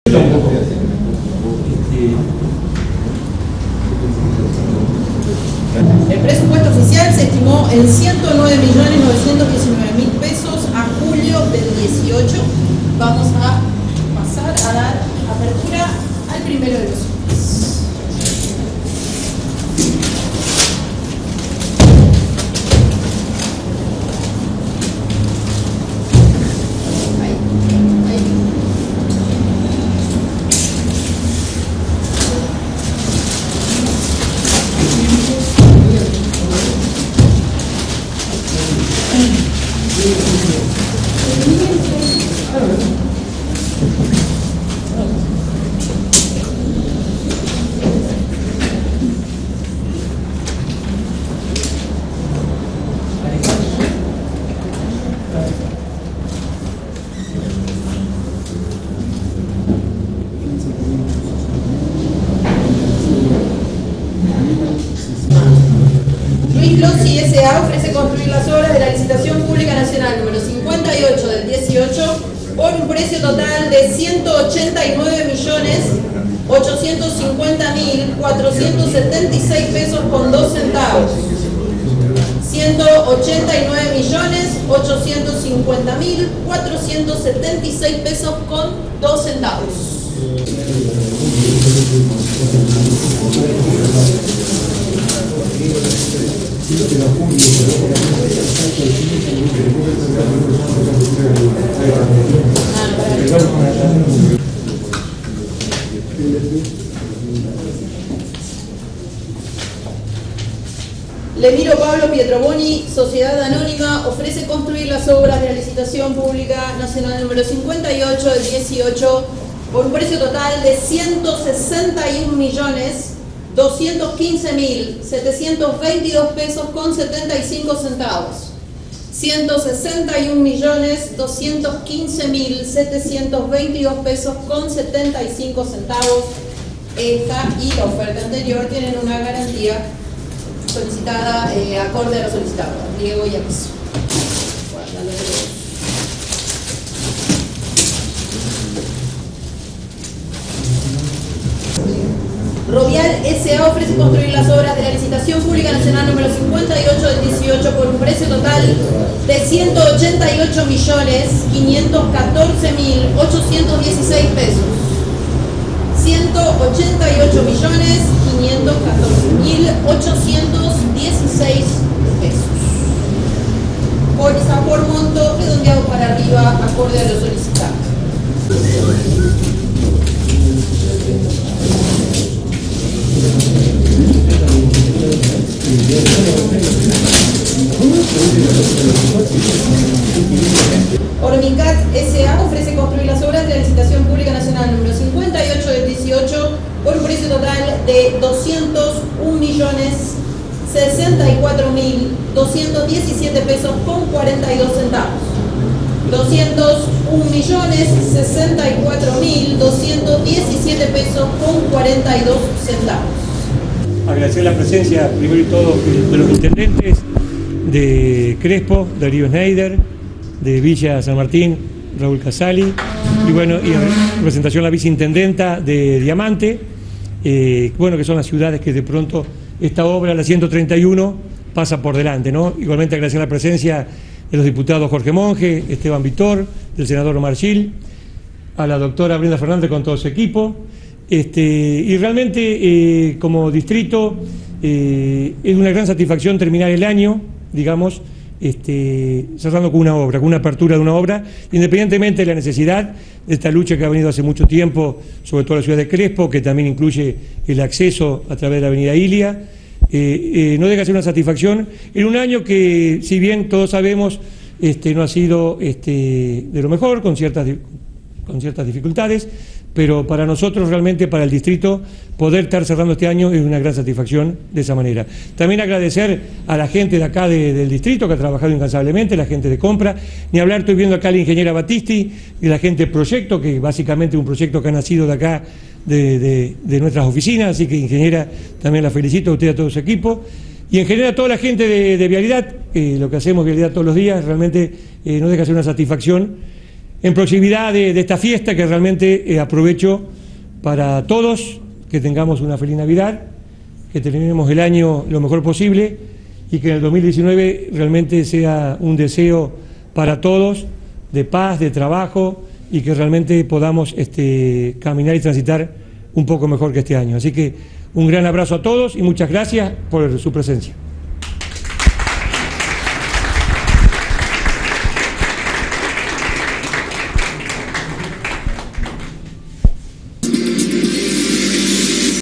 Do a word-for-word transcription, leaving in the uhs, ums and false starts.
El presupuesto oficial se estimó en ciento nueve millones novecientos diecinueve mil pesos a julio del dieciocho. Vamos a pasar a dar apertura al primero de los útiles. Lucy S A ofrece construir las obras de la licitación pública nacional número cincuenta y ocho del dieciocho por un precio total de ciento ochenta y nueve millones ochocientos cincuenta mil cuatrocientos setenta y seis pesos con dos centavos. ciento ochenta y nueve millones ochocientos cincuenta mil cuatrocientos setenta y seis pesos con dos centavos. Lemiro Pablo Pietroboni, Sociedad Anónima, ofrece construir las obras de la licitación pública nacional número cincuenta y ocho del dieciocho por un precio total de ciento sesenta y un millones doscientos quince mil setecientos veintidós pesos con setenta y cinco centavos. ciento sesenta y un millones doscientos quince mil setecientos veintidós pesos con setenta y cinco centavos. Esta y la oferta anterior tienen una garantía solicitada eh, acorde a lo solicitado, pliego y aviso. Rovial S A ofrece construir las obras de la licitación pública nacional número cincuenta y ocho del dieciocho por un precio total de ciento ochenta y ocho millones quinientos catorce mil ochocientos dieciséis pesos. ciento ochenta y ocho millones quinientos catorce mil ochocientos dieciséis pesos. Póliza por monto redondeado para arriba acorde a lo solicitado. Ormicat S A ofrece construir las obras de la licitación pública nacional número cincuenta y ocho del dieciocho por un precio total de doscientos un millones sesenta y cuatro mil doscientos diecisiete pesos con cuarenta y dos centavos. doscientos un millones sesenta y cuatro mil doscientos diecisiete pesos con cuarenta y dos centavos. Agradecer la presencia, primero y todo, de los intendentes de Crespo, Darío Schneider, de Villa San Martín, Raúl Casali, y bueno, y en representación a la viceintendenta de Diamante, eh, bueno, que son las ciudades que de pronto esta obra, la ciento treinta y uno, pasa por delante, ¿no? Igualmente agradecer la presencia de los diputados Jorge Monge, Esteban Vitor, del senador Omar Gil, a la doctora Brenda Fernández con todo su equipo. Este, y realmente eh, como distrito eh, es una gran satisfacción terminar el año, digamos, este, cerrando con una obra, con una apertura de una obra, independientemente de la necesidad de esta lucha que ha venido hace mucho tiempo, sobre todo en la ciudad de Crespo, que también incluye el acceso a través de la avenida Ilia. Eh, eh, no deja de ser una satisfacción en un año que, si bien todos sabemos, este, no ha sido este, de lo mejor, con ciertas, con ciertas dificultades, pero para nosotros realmente, para el distrito, poder estar cerrando este año es una gran satisfacción de esa manera. También agradecer a la gente de acá de, del distrito que ha trabajado incansablemente, la gente de compra, ni hablar, estoy viendo acá a la ingeniera Batisti y la gente de proyecto, que básicamente es un proyecto que ha nacido de acá, de, de, de nuestras oficinas, así que ingeniera, también la felicito a usted y a todo su equipo. Y en general a toda la gente de, de Vialidad, eh, lo que hacemos Vialidad todos los días, realmente eh, no deja de ser una satisfacción en proximidad de, de esta fiesta que realmente eh, aprovecho para todos, que tengamos una feliz Navidad, que terminemos el año lo mejor posible y que en el dos mil diecinueve realmente sea un deseo para todos de paz, de trabajo y que realmente podamos este, caminar y transitar un poco mejor que este año. Así que un gran abrazo a todos y muchas gracias por su presencia.